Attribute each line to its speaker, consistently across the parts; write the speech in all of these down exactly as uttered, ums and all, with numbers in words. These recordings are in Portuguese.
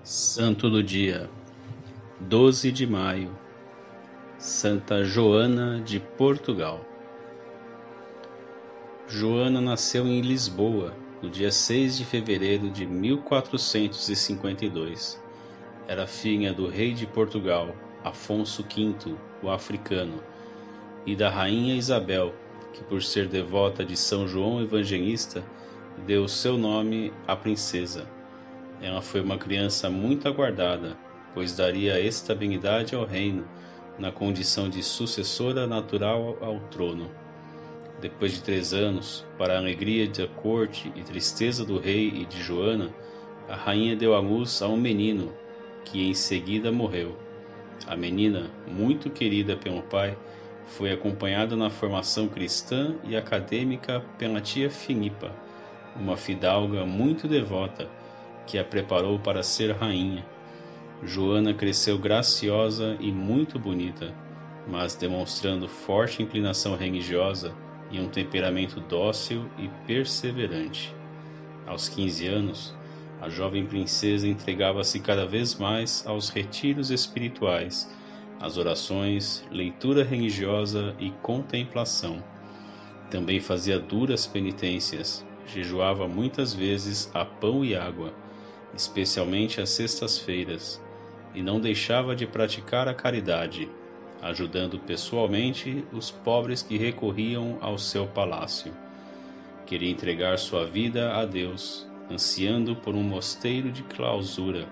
Speaker 1: Santo do dia, doze de maio, Santa Joana de Portugal. Joana nasceu em Lisboa, no dia seis de fevereiro de mil quatrocentos e cinquenta e dois. Era filha do rei de Portugal, Afonso quinto, o Africano, e da rainha Isabel, que por ser devota de São João Evangelista, deu seu nome à princesa. Ela foi uma criança muito aguardada, pois daria estabilidade ao reino, na condição de sucessora natural ao trono. Depois de três anos, para a alegria da corte e tristeza do rei e de Joana, a rainha deu à luz a um menino, que em seguida morreu. A menina, muito querida pelo pai, foi acompanhada na formação cristã e acadêmica pela tia Filipa, uma fidalga muito devota, que a preparou para ser rainha. Joana cresceu graciosa e muito bonita, mas demonstrando forte inclinação religiosa e um temperamento dócil e perseverante. Aos quinze anos, a jovem princesa entregava-se cada vez mais aos retiros espirituais, às orações, leitura religiosa e contemplação. Também fazia duras penitências, jejuava muitas vezes a pão e água, especialmente às sextas-feiras, e não deixava de praticar a caridade, ajudando pessoalmente os pobres que recorriam ao seu palácio. Queria entregar sua vida a Deus, ansiando por um mosteiro de clausura,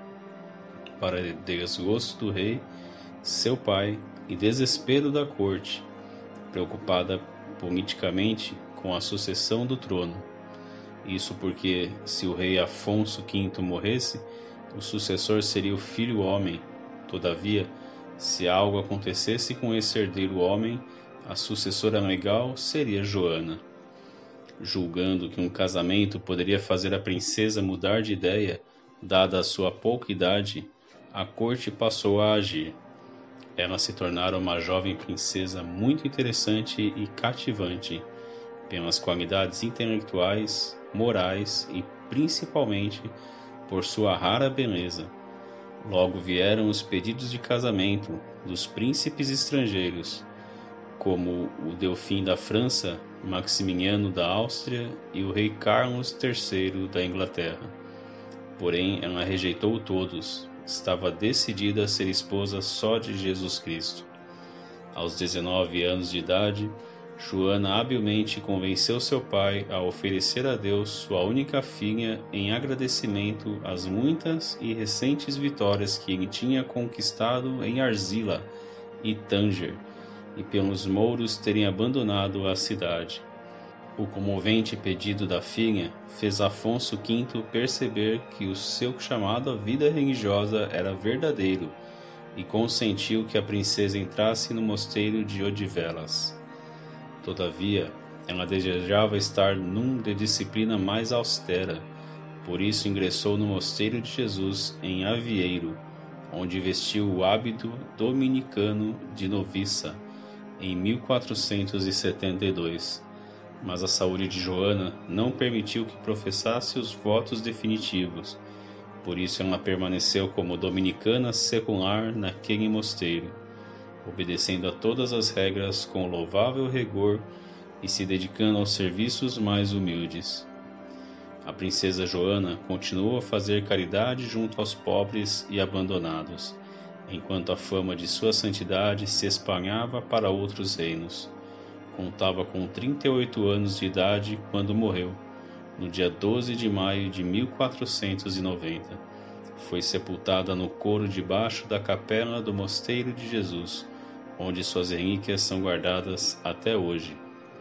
Speaker 1: para desgosto do rei, seu pai, e desespero da corte, preocupada politicamente com a sucessão do trono. Isso porque, se o rei Afonso quinto morresse, o sucessor seria o filho homem. Todavia, se algo acontecesse com esse herdeiro homem, a sucessora legal seria Joana. Julgando que um casamento poderia fazer a princesa mudar de ideia, dada a sua pouca idade, a corte passou a agir. Ela se tornara uma jovem princesa muito interessante e cativante, pelas qualidades intelectuais, morais e principalmente por sua rara beleza. Logo vieram os pedidos de casamento dos príncipes estrangeiros, como o Delfim da França, Maximiliano da Áustria e o rei Carlos terceiro da Inglaterra. Porém, ela rejeitou todos. Estava decidida a ser esposa só de Jesus Cristo. Aos dezenove anos de idade, Joana habilmente convenceu seu pai a oferecer a Deus sua única filha em agradecimento às muitas e recentes vitórias que ele tinha conquistado em Arzila e Tanger, e pelos mouros terem abandonado a cidade. O comovente pedido da filha fez Afonso quinto perceber que o seu chamado à vida religiosa era verdadeiro e consentiu que a princesa entrasse no mosteiro de Odivelas. Todavia, ela desejava estar num de disciplina mais austera, por isso ingressou no Mosteiro de Jesus em Avieiro, onde vestiu o hábito dominicano de noviça, em mil quatrocentos e setenta e dois. Mas a saúde de Joana não permitiu que professasse os votos definitivos, por isso ela permaneceu como dominicana secular naquele mosteiro, obedecendo a todas as regras com louvável rigor e se dedicando aos serviços mais humildes. A princesa Joana continuou a fazer caridade junto aos pobres e abandonados, enquanto a fama de sua santidade se espalhava para outros reinos. Contava com trinta e oito anos de idade quando morreu, no dia doze de maio de mil quatrocentos e noventa. Foi sepultada no coro debaixo da capela do Mosteiro de Jesus, onde suas relíquias são guardadas até hoje.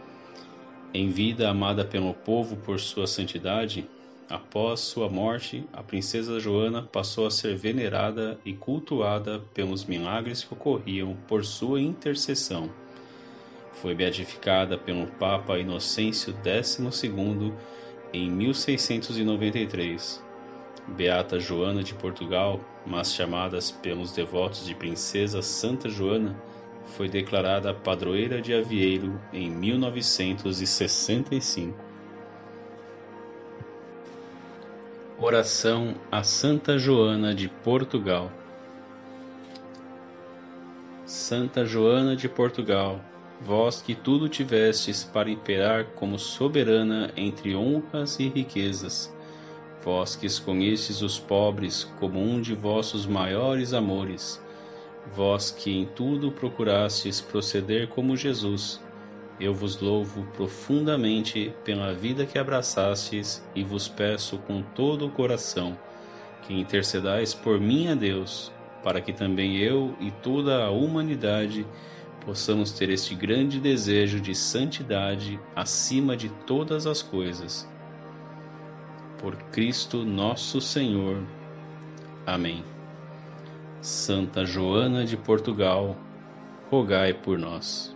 Speaker 1: Em vida amada pelo povo por sua santidade, após sua morte, a princesa Joana passou a ser venerada e cultuada pelos milagres que ocorriam por sua intercessão. Foi beatificada pelo Papa Inocêncio décimo segundo em mil seiscentos e noventa e três. Beata Joana de Portugal, mas chamadas pelos devotos de Princesa Santa Joana, foi declarada padroeira de Avieiro em mil novecentos e sessenta e cinco. Oração a Santa Joana de Portugal. Santa Joana de Portugal, vós que tudo tivestes para imperar como soberana entre honras e riquezas, vós que escolhestes os pobres como um de vossos maiores amores, vós que em tudo procurastes proceder como Jesus, eu vos louvo profundamente pela vida que abraçastes e vos peço com todo o coração que intercedais por mim a Deus, para que também eu e toda a humanidade possamos ter este grande desejo de santidade acima de todas as coisas. Por Cristo nosso Senhor. Amém. Santa Joana de Portugal, rogai por nós.